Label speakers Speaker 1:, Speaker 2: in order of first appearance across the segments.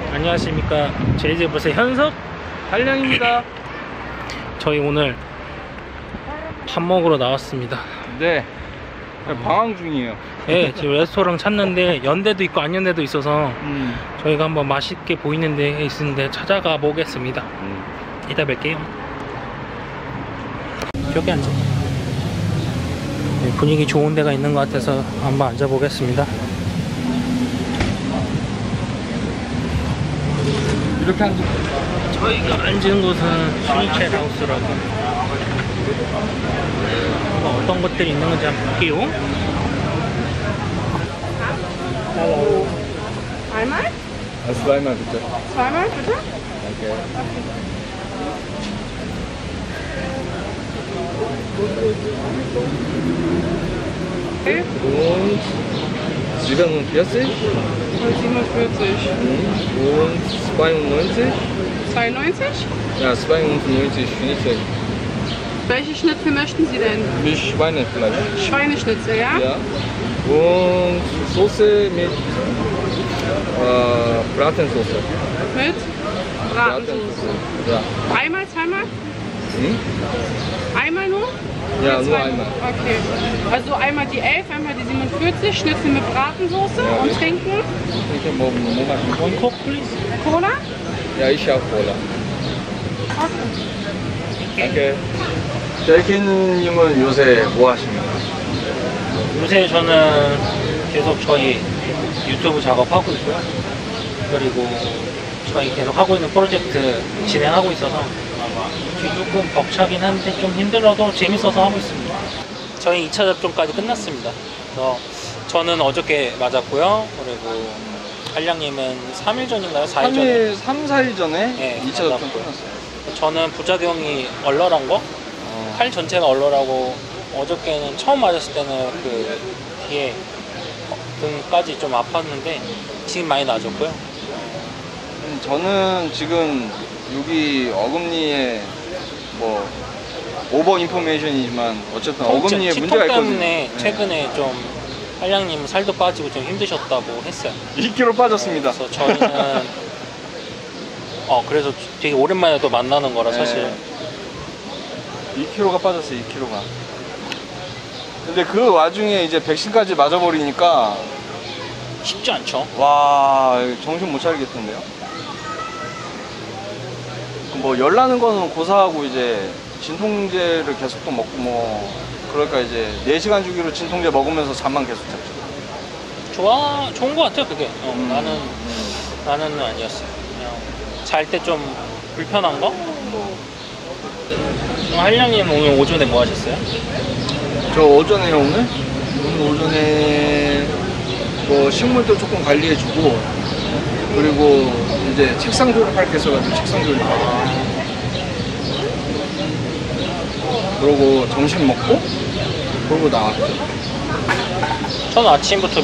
Speaker 1: 안녕하십니까, 제이제버스의 현석 한량입니다. 저희 오늘 밥 먹으러 나왔습니다.
Speaker 2: 네, 방황 중이에요.
Speaker 1: 네, 지금 레스토랑 찾는데 연대도 있고 안 연대도 있어서 저희가 한번 맛있게 보이는 데 있는데 찾아가 보겠습니다. 이따 뵐게요. 여기 앉아. 네, 분위기 좋은 데가 있는 것 같아서 한번 앉아 보겠습니다.
Speaker 2: 이렇게 앉아.
Speaker 1: 저희가 앉은 곳은 스위첼 하우스라고. 어떤 것들이 있는 건지 한번 볼게요.
Speaker 3: Einmal?
Speaker 2: zweimal bitte.
Speaker 3: Zweimal, bitte?
Speaker 2: Danke.
Speaker 3: Okay.
Speaker 2: Und 47
Speaker 3: 47.
Speaker 2: und 92.
Speaker 3: 92?
Speaker 2: Ja, 92 Schnitzel.
Speaker 3: Welche Schnitzel möchten Sie denn?
Speaker 2: Mit Schweinefleisch.
Speaker 3: Schweineschnitzel, ja?
Speaker 2: Ja. Und Soße mit Bratensoße.
Speaker 3: Mit Bratensoße.
Speaker 2: Ja.
Speaker 3: Einmal, zweimal?
Speaker 2: Hm?
Speaker 3: Einmal nur?
Speaker 2: Ja,
Speaker 3: Oder
Speaker 2: nur
Speaker 3: zwei?
Speaker 2: einmal.
Speaker 3: Okay. Also einmal die 11, einmal die 47, Schnitzel mit Bratensoße
Speaker 2: Ja,
Speaker 3: und
Speaker 2: ich-
Speaker 3: trinken.
Speaker 2: Ich habe morgen
Speaker 1: One Coke, please.
Speaker 3: Cola?
Speaker 2: Ja, ich habe Cola.
Speaker 3: Okay.
Speaker 2: Danke. 젤키님은 요새 뭐 하십니까?
Speaker 1: 요새 저는 계속 저희 유튜브 작업하고 있고요. 그리고 저희 계속 하고 있는 프로젝트 진행하고 있어서 조금 벅차긴 한데 좀 힘들어도 재밌어서 하고 있습니다. 저희 2차 접종까지 끝났습니다. 그래서 저는 어저께 맞았고요. 그리고 한량님은 3일 전인가요? 4일 전에?
Speaker 2: 3, 4일 전에
Speaker 1: 네,
Speaker 2: 2차 접종
Speaker 1: 맞았고요.
Speaker 2: 끝났어요.
Speaker 1: 저는 부작용이 얼얼한 거? 팔 전체가 얼얼하고 어저께는 처음 맞았을 때는 그 뒤에 등까지 좀 아팠는데 지금 많이 나아졌고요.
Speaker 2: 저는 지금 여기 어금니에 뭐 오버 인포메이션이지만 어쨌든 어금니에 문제가
Speaker 1: 치통
Speaker 2: 있거든요.
Speaker 1: 때문에 최근에 좀 한량님 살도 빠지고 좀 힘드셨다고 했어요.
Speaker 2: 2kg 빠졌습니다.
Speaker 1: 그래서 저희는 그래서 되게 오랜만에 또 만나는 거라 사실
Speaker 2: 2kg가 빠졌어요. 2kg가. 근데 그 와중에 이제 백신까지 맞아버리니까
Speaker 1: 쉽지 않죠.
Speaker 2: 와, 정신 못 차리겠던데요. 뭐 열나는 거는 고사하고 이제 진통제를 계속 또 먹고 뭐 그러니까 이제 4시간 주기로 진통제 먹으면서 잠만 계속 잤죠.
Speaker 1: 좋은 거 같아요 그게. 나는 아니었어요. 그냥 잘 때 좀 불편한 거? 한량님 오늘 오전에 뭐 하셨어요?
Speaker 2: 저 오전에요 오늘 오전에 뭐 식물도 조금 관리해주고 그리고 이제 책상 조립할 게 있어가지고 책상 조립하고 그러고 점심 먹고 그러고 나왔죠.
Speaker 1: 저는 아침부터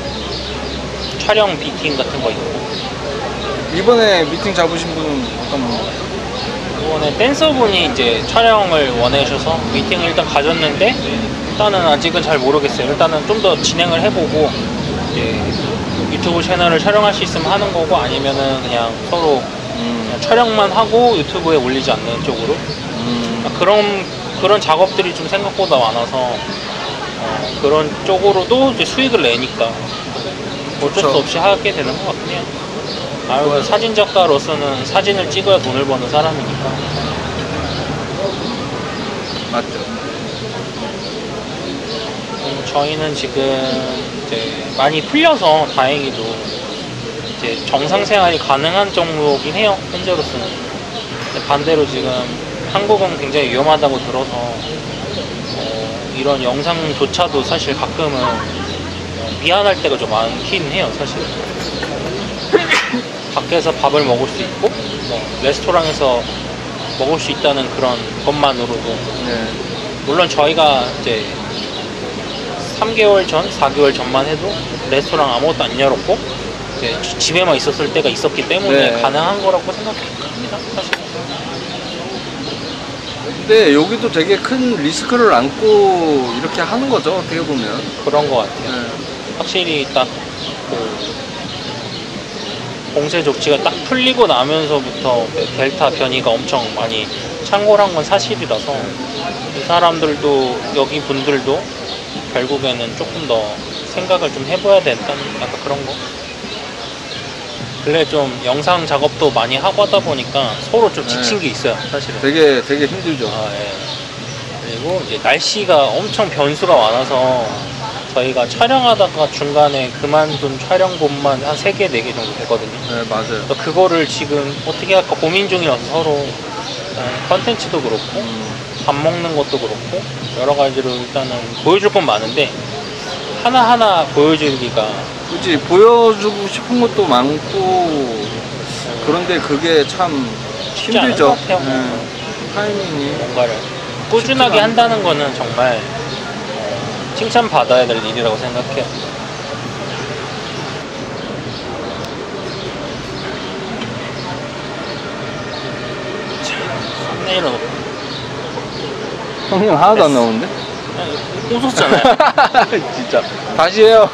Speaker 1: 촬영 미팅 같은 거 있고
Speaker 2: 이번에 미팅 잡으신 분은 어떤 분?
Speaker 1: 이번에 댄서분이 이제 촬영을 원하셔서 미팅을 일단 가졌는데 일단은 아직은 잘 모르겠어요. 일단은 좀 더 진행을 해보고 이제 유튜브 채널을 촬영할 수 있으면 하는 거고 아니면은 그냥 서로 그냥 촬영만 하고 유튜브에 올리지 않는 쪽으로 그런 작업들이 좀 생각보다 많아서 그런 쪽으로도 이제 수익을 내니까 어쩔 수 없이 하게 되는 것 같긴 해요. 사진 작가로서는 사진을 찍어야 돈을 버는 사람이니까.
Speaker 2: 맞죠.
Speaker 1: 저희는 지금 이제 많이 풀려서 다행히도 이제 정상 생활이 가능한 정도긴 해요. 현재로서는. 근데 반대로 지금 한국은 굉장히 위험하다고 들어서 이런 영상조차도 사실 가끔은 미안할 때가 좀 많긴 해요. 사실. 밖에서 밥을 먹을 수 있고 레스토랑에서 먹을 수 있다는 그런 것만으로도 물론 저희가 이제 3개월 전, 4개월 전만 해도 레스토랑 아무것도 안 열었고 이제 집에만 있었을 때가 있었기 때문에 가능한 거라고 생각합니다. 사실.
Speaker 2: 근데 여기도 되게 큰 리스크를 안고 이렇게 하는 거죠. 어떻게 보면
Speaker 1: 그런 거 같아요. 확실히 딱 봉쇄 조치가 딱 풀리고 나면서부터 델타 변이가 엄청 많이 창궐한 건 사실이라서 이 사람들도 여기 분들도 결국에는 조금 더 생각을 좀 해봐야 된다는 약간 그런 거. 근래 좀 영상 작업도 많이 하고 하다 보니까 서로 좀 지친 게 있어요, 사실은.
Speaker 2: 되게 힘들죠.
Speaker 1: 아, 예. 그리고 이제 날씨가 엄청 변수가 많아서 저희가 촬영하다가 중간에 그만둔 촬영본만 한 3개, 4개 정도 되거든요.
Speaker 2: 네, 맞아요.
Speaker 1: 그래서 그거를 지금 어떻게 할까 고민 중이라서 서로 컨텐츠도 그렇고 밥 먹는 것도 그렇고 여러 가지로 일단은 보여줄 건 많은데 하나하나 보여주기가
Speaker 2: 굳이 보여주고 싶은 것도 많고 그런데 그게 참
Speaker 1: 쉽지 않은
Speaker 2: 힘들죠.
Speaker 1: 것 같아요.
Speaker 2: 타이밍이.
Speaker 1: 뭔가를 꾸준하게 한다는 거는 정말 칭찬받아야 될 일이라고 생각해요. 자, 썸네일은
Speaker 2: 형님 하나도 안 나오는데?
Speaker 1: 웃었잖아요.
Speaker 2: 진짜. 다시 해요.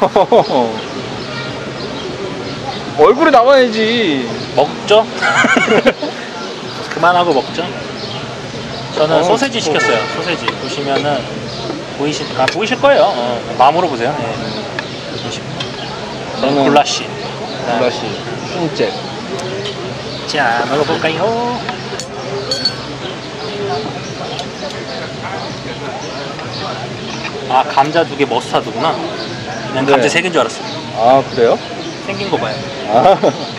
Speaker 2: 얼굴이 나와야지.
Speaker 1: 먹죠? 그만하고 먹죠? 저는 소세지 시켰어요. 소세지 보시면은 보이실 거예요. 마음으로 보세요. 네.
Speaker 2: 저는
Speaker 1: 굴라시.
Speaker 2: 굴라시 슌잭.
Speaker 1: 자, 먹어볼까요? 아, 감자 2개 머스타드구나. 그냥
Speaker 2: 네.
Speaker 1: 감자 3개인 줄 알았어요.
Speaker 2: 아 그래요?
Speaker 1: 생긴 거 봐요.
Speaker 2: 아.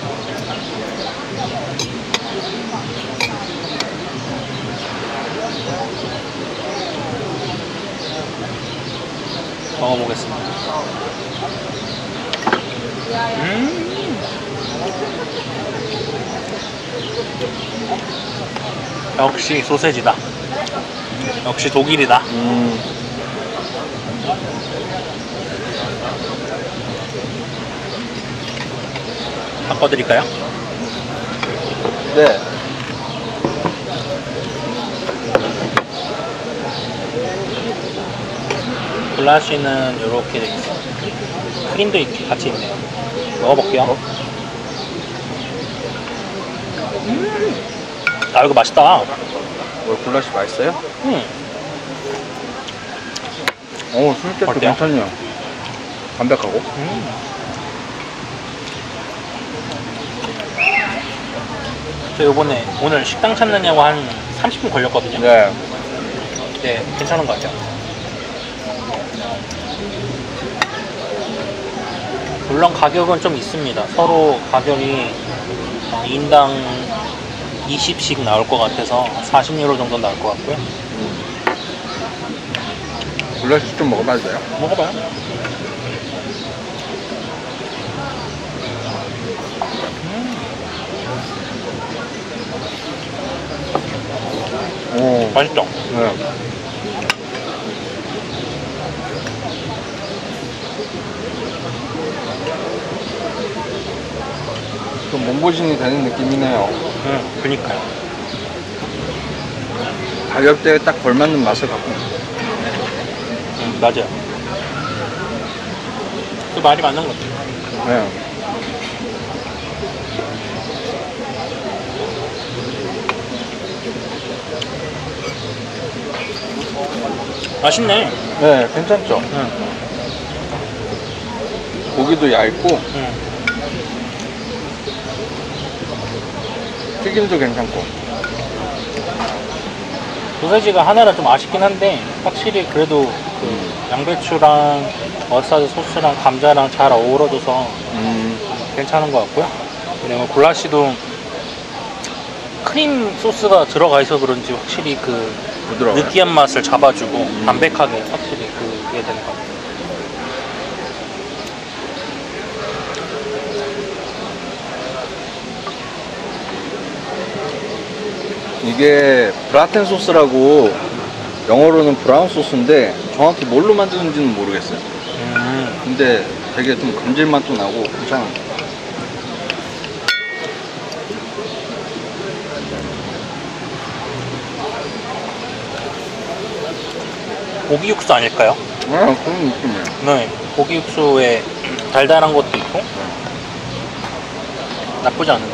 Speaker 1: 먹어보겠습니다. 역시 소세지다. 역시 독일이다. 바꿔드릴까요?
Speaker 2: 네.
Speaker 1: 굴라시는 이렇게 돼 있어요. 크림도 이렇게 같이 있네요. 먹어볼게요. 아, 이거 맛있다.
Speaker 2: 뭐 굴라시 맛있어요? 오, 슌잭도
Speaker 1: 어때요?
Speaker 2: 괜찮네요. 담백하고.
Speaker 1: 저 요번에 오늘 식당 찾느냐고 한 30분 걸렸거든요.
Speaker 2: 네.
Speaker 1: 네, 괜찮은 것 같아요. 물론 가격은 좀 있습니다. 서로 가격이 인당 20씩 나올 것 같아서 40유로 정도 나올 것 같고요.
Speaker 2: 굴라시 좀 먹어봐도 돼요?
Speaker 1: 먹어봐요.
Speaker 2: 오.
Speaker 1: 맛있죠?
Speaker 2: 네. 좀 몸보신이 되는 느낌이네요.
Speaker 1: 그니까요.
Speaker 2: 가격대에 딱 걸맞는 맛을 갖고.
Speaker 1: 맞아요. 그 말이 맞는 것 같아요.
Speaker 2: 네.
Speaker 1: 맛있네.
Speaker 2: 네, 괜찮죠? 고기도 얇고, 튀김도 괜찮고.
Speaker 1: 소세지가 하나라 좀 아쉽긴 한데 확실히 그래도 그 양배추랑 머스타드 소스랑 감자랑 잘 어우러져서 괜찮은 것 같고요. 왜냐면 굴라시도 크림 소스가 들어가 있어 그런지 확실히 그
Speaker 2: 부드러워요.
Speaker 1: 느끼한 맛을 잡아주고 담백하게 확실히 그게 되는 것 같아요.
Speaker 2: 이게 브라텐 소스라고 영어로는 브라운 소스인데 정확히 뭘로 만드는지는 모르겠어요. 근데 되게 좀 감질맛도 나고 괜찮아요.
Speaker 1: 고기 육수 아닐까요?
Speaker 2: 아, 그런 느낌이에요.
Speaker 1: 네, 고기 육수에 달달한 것도 있고 나쁘지 않은데.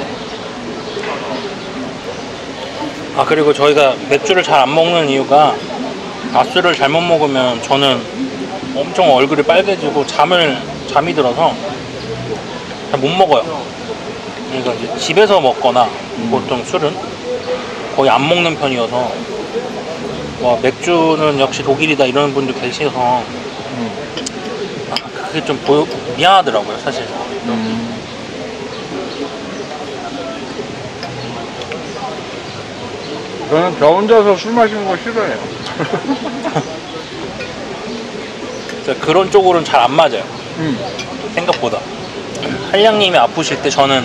Speaker 1: 아, 그리고 저희가 맥주를 잘 안 먹는 이유가 낮술을 잘못 먹으면 저는 엄청 얼굴이 빨개지고 잠이 들어서 잘 못 먹어요. 그러니까 이제 집에서 먹거나 보통 술은 거의 안 먹는 편이어서 맥주는 역시 독일이다 이런 분도 계셔서 아, 그게 좀 미안하더라고요 사실.
Speaker 2: 저는 저 혼자서 술 마시는 거 싫어해요.
Speaker 1: 그런 쪽으로는 잘 안 맞아요. 생각보다. 한량님이 아프실 때 저는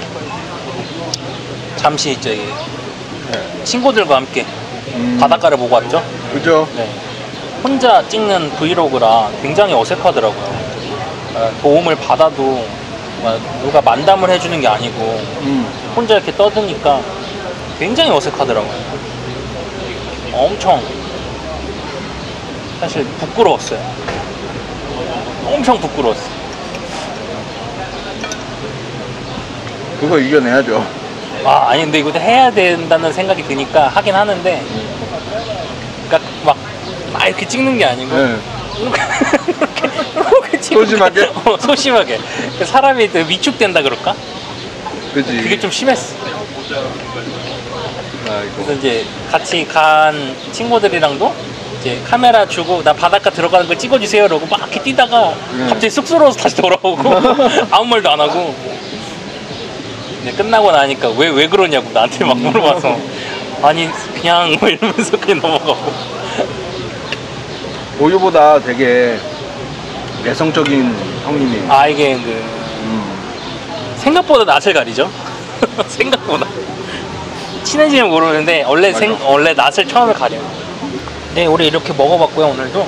Speaker 1: 잠시 이제 친구들과 함께 바닷가를 보고 왔죠.
Speaker 2: 그죠?
Speaker 1: 네. 혼자 찍는 브이로그라 굉장히 어색하더라고요. 도움을 받아도 누가 만담을 해주는 게 아니고 혼자 이렇게 떠드니까 굉장히 어색하더라고요. 엄청 사실 부끄러웠어요. 엄청 부끄러웠어요.
Speaker 2: 그거 이겨내야죠.
Speaker 1: 아니 근데 이거 해야 된다는 생각이 드니까 하긴 하는데, 그러니까 막 이렇게 찍는 게 아니고
Speaker 2: 네.
Speaker 1: 이렇게 찍는
Speaker 2: 소심하게?
Speaker 1: 소심하게. 사람이 위축된다 그럴까?
Speaker 2: 그지.
Speaker 1: 그게 좀 심했어.
Speaker 2: 아이고.
Speaker 1: 그래서 이제 같이 간 친구들이랑도 이제 카메라 주고 나 바닷가 들어가는 걸 찍어주세요 이러고 막 이렇게 뛰다가 갑자기 쑥스러워서 다시 돌아오고 아무 말도 안 하고. 이제 끝나고 나니까 왜 그러냐고 나한테 막 물어봐서 아니 그냥 뭐 이러면서 그냥 넘어가고.
Speaker 2: 보유보다 되게 내성적인 형님이.
Speaker 1: 아 이게 생각보다 낯을 가리죠. 생각보다 친해지면 모르는데 원래 낯을 처음에 가려요. 네, 우리 이렇게 먹어봤고요. 오늘도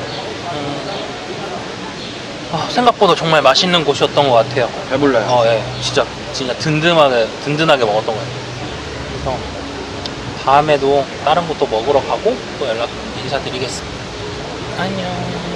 Speaker 1: 생각보다 정말 맛있는 곳이었던 것 같아요.
Speaker 2: 배불러요.
Speaker 1: 예, 진짜 든든하게 먹었던 것 같아요. 그래서 다음에도 다른 곳도 먹으러 가고 또 인사드리겠습니다. 안녕.